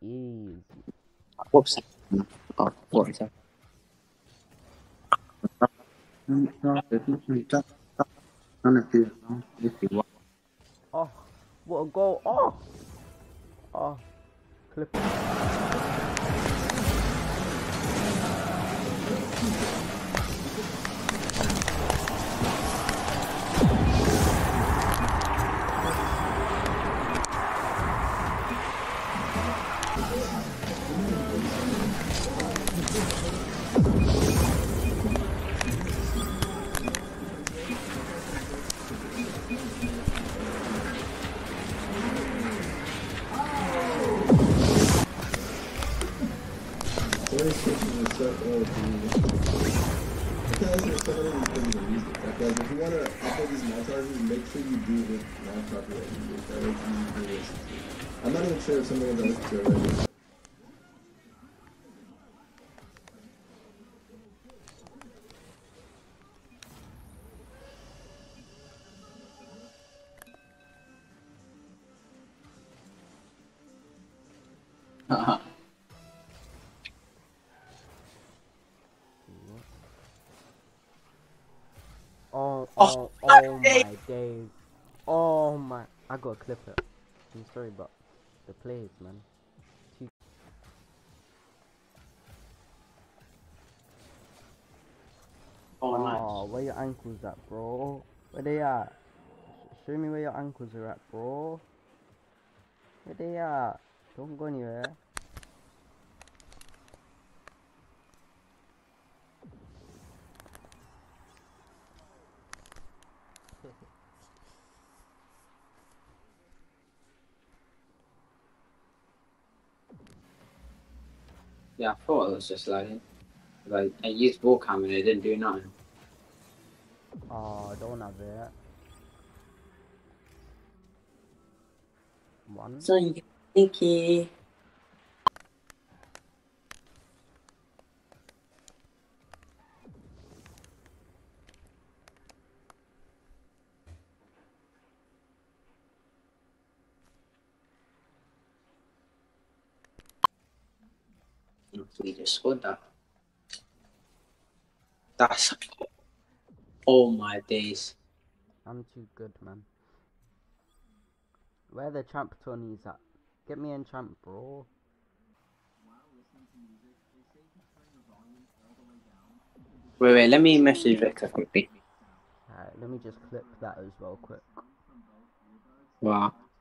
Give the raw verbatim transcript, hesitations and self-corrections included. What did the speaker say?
Easy. Whoops. Oh, what is that? Oh, what a goal. Oh! Oh, clip it. Like, if you want to upload these montages, make sure you do it with non-copyright music. That way it's easy to listen to. I'm not even sure if some of the ones I listen to already. Uh-huh. Oh, oh, oh my days. Oh my. I gotta clip it. I'm sorry, but the plays, man. Too Oh, nice. oh, where your ankles at, bro? Where they at? Sh show me where your ankles are at, bro. Where they at? Don't go anywhere. Yeah, I thought it was just lagging. Like, I used wall cam and it didn't do nothing. Oh, don't have it. One. So you get sticky. We just scored that. That's oh my days. I'm too good, man. Where the champ Tony's at? Get me in champ, bro. Wait, wait, let me message Victor quickly. Alright, let me just clip that as well quick. Wow.